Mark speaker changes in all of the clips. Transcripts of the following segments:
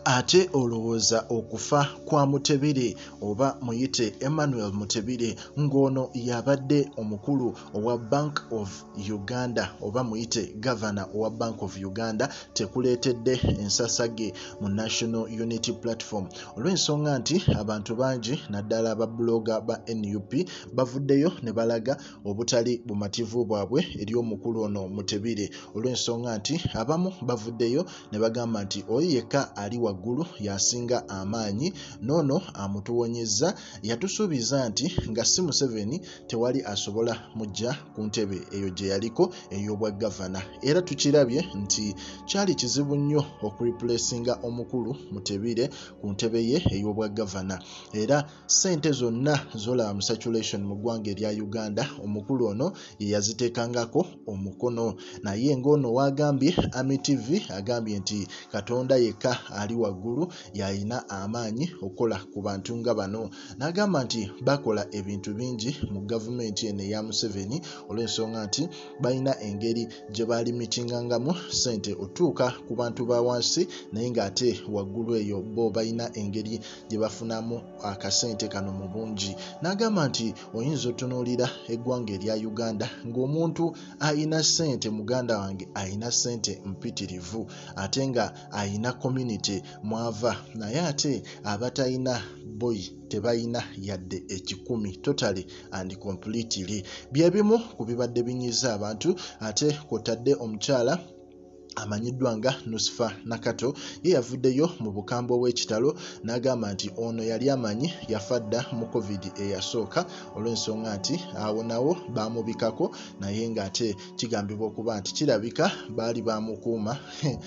Speaker 1: Ate olowooza okufa kwa Mutebile oba muyite Emmanuel Mutebile ng'ono yabadde omukulu owa Bank of Uganda oba muyite Governor owa Bank of Uganda tekuleetedde ensasage mu National Unity Platform olw'ensonga nti abantu bangi naddala aba blogger ba NUP bavuddeyo ne balaga obutali bumativu bwabwe eri omukulu ono Mutebile olw'ensonga nti abamu bavuddeyo ne bagamba nti oyo yekka ali waggulu yasinga amaanyi nono amutuwonyeza yatusuubiza nti nga si Museveni tewali asobola mujja ku ntebe eyo gye yaliko ey'obwa gavana era tukirabye nti kyali kizibu nnyo okureplacinga omukulu Mutebile ku ntebe ye ey'obwa gavana era sente zonna zolaba mu saturation mu ggwanga erya Uganda omukulu ono ye yaziteekangako omukono naye ng'ono wagambye Ami TV agambye nti Katonda yekka ali waggulu yalina amaanyi okukola ku bantu nga bano n'agamba nti bakola ebintu bingi mu gavumenti eno eya Museveni olw'ensonga nti balina engeri gye balimitingangamu sente otuuka ku bantu ba wansi naye ng'ate waggulu eyo bo balina engeri gye bafunamu akasente kano mu bungi n'agamba nti oyinza otunuulira eggwanga erya Uganda ng'omuntu ayina sente muganda wange ayina sente mpitirivu ate nga ayina community mwava naye ate abatayina boy tebayina yadde ekikumi totally and completely byebimu ku bibadde binyiza abantu ate kwotadde omukyala amanyiddwa nga Nusifa Nakato ye yavuddeyo mu bukambwe bw'ekitalo n'agamba nti ono yali amanyi yafadda mu COVID eyasooka olw'ensonga nti awo nawo baamubikako naye ng'ate kigambibwa okuba nti kirabika baali baamukuuma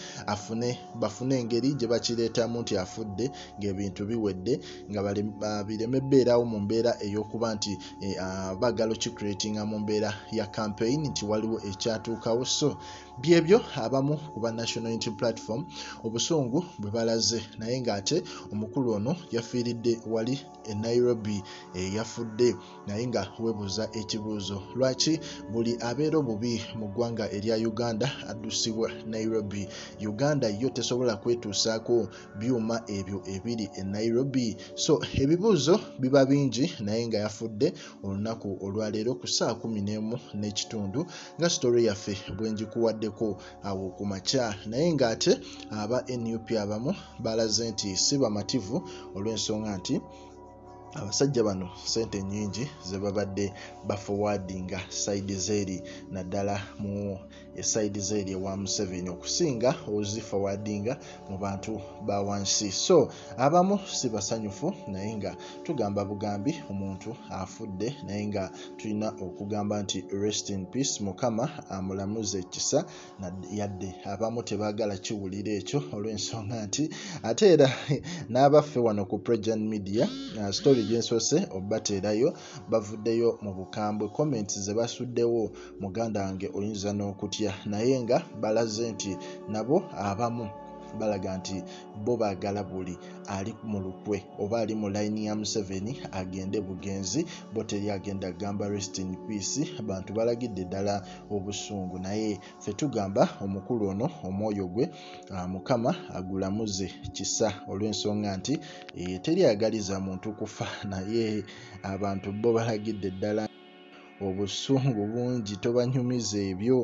Speaker 1: bafune engeri gye bakireetamu nti afudde ng'ebintu biwedde nga bireme bbeerawo mu mbeera ey'okuba nti baagala okicreatinga mu mbeera ya campaign nti waliwo ekyatuukawo so byebyo abamu kuba National Unity Platform obusungu bwe balaze naye ng'ate omukulu ono yafiiridde wali e Nairobi yafudde naye nga weebuuza ekibuuzo lwaki buli abeera obubi mu ggwanga erya Uganda addusibwa Nairobi Uganda yo tesobola kwetuusaako byuma ebyo ebiri e Nairobi so ebibuuzo biba bingi naye nga yafudde olunaku olwaleero ku 11:30 nga story yaffe bwe njikuwaddeko awo ku makya naye ng'ate aba NUP abamu balaze nti si bamativu olw'ensonga nti abasajja bano sente nyingi ze babadde baforwardinga side zeri naddala mu side zeri wa Museveni okusinga oziforwardinga mu bantu ba wansi so abamu si basanyufu naye nga tugamba bugambi omuntu afudde naye nga tulina okugamba nti rest in peace mukama amulamuze ekisa yadde abamu tebaagala kiwulira ekyo olw'ensonga nti ate era n'abaffe wano ku PROJOURN media story gyensose obateerayo bavuddeyo mu bukambwe comments ze basuddewo muganda wange oyinza n'okutya naye nga balaze nti nabo abamu balaga nti bo baagala buli ali mu lukwe oba ali mu line ya Museveni agende bugenzi bo teri agenda gamba rest in peace abantu balagidde ddala obusungu naye ffe tugamba omukulu ono omwoyo gwe mukama agulamuze kisa olw'ensonga nti teri agaliza muntu kufa naye abantu bo balagidde ddala obusungu bungi tobanyumiza ebyo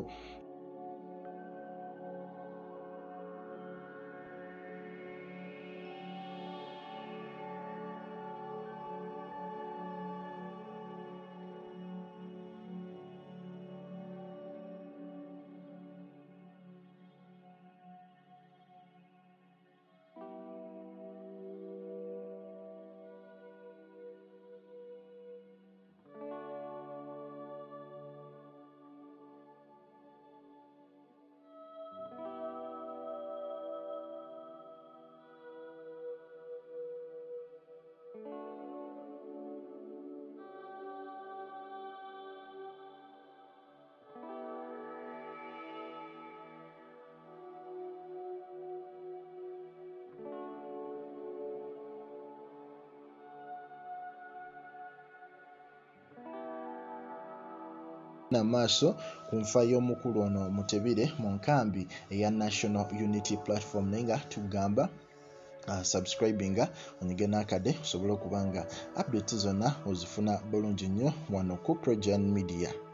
Speaker 1: namaaso ku nfa y'omukulu ono Mutebile mu nkambi eya National Unity Platform naye nga tugamba subscribinga onyige n'akade osobole okubanga update zonna ozifuna bulungi nnyo wano ku PROJOURN Media.